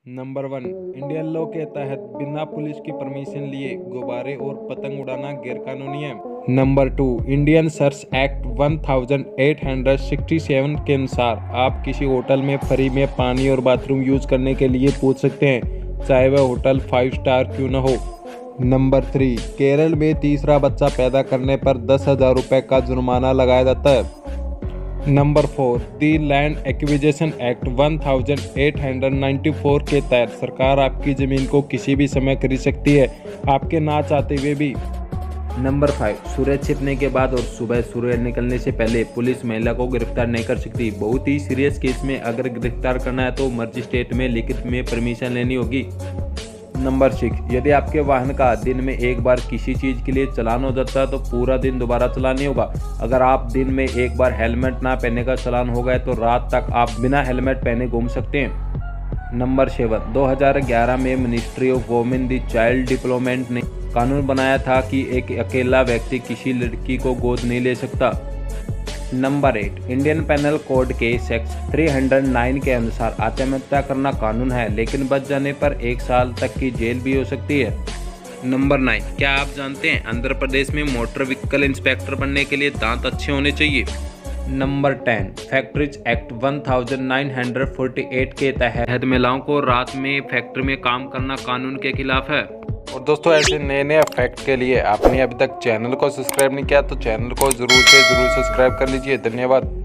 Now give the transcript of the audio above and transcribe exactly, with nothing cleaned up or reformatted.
Number one, Indian law के तहत बिना पुलिस की परमिशन लिए गुब्बारे और पतंग उड़ाना गैरकानूनी है। Number two, Indian search act अठारह सौ सड़सठ के अनुसार आप किसी होटल में फ्री में पानी और बाथरूम यूज करने के लिए पूछ सकते हैं, चाहे वह होटल फाइव स्टार क्यों न हो। नंबर थ्री, केरल में तीसरा बच्चा पैदा करने पर दस हजार रुपये का जुर्माना लगाया जाता है। Number four, the land acquisition act अठारह सौ चौरानवे के तहत सरकार आपकी ज़मीन को किसी भी समय खरीद सकती है, आपके ना चाहते हुए भी। नंबर फाइव, सूरज छिपने के बाद और सुबह सूर्य निकलने से पहले पुलिस महिला को गिरफ्तार नहीं कर सकती। बहुत ही सीरियस केस में अगर गिरफ्तार करना है तो मजिस्ट्रेट में लिखित में परमिशन लेनी होगी। नंबर सिक्स, यदि आपके वाहन का दिन में एक बार किसी चीज़ के लिए चालान हो जाता है तो पूरा दिन दोबारा चालान नहीं होगा। अगर आप दिन में एक बार हेलमेट ना पहनने का चालान हो गया तो रात तक आप बिना हेलमेट पहने घूम सकते हैं। नंबर सेवन, दो हज़ार ग्यारह में ministry of women the child development ने कानून बनाया था कि एक अकेला व्यक्ति किसी लड़की को गोद नहीं ले सकता। Number eight, Indian penal code के सेक्शन तीन सौ नौ के अनुसार आत्महत्या करना कानून है, लेकिन बच जाने पर एक साल तक की जेल भी हो सकती है। नंबर नाइन, क्या आप जानते हैं आंध्र प्रदेश में मोटर व्हीकल इंस्पेक्टर बनने के लिए दांत अच्छे होने चाहिए। नंबर टेन, फैक्ट्रीज एक्ट उन्नीस सौ अड़तालीस के तहत महिलाओं को रात में फैक्ट्री में काम करना कानून के खिलाफ है। और दोस्तों, ऐसे नए नए फैक्ट के लिए आपने अभी तक चैनल को सब्सक्राइब नहीं किया तो चैनल को जरूर से जरूर सब्सक्राइब कर लीजिए। धन्यवाद।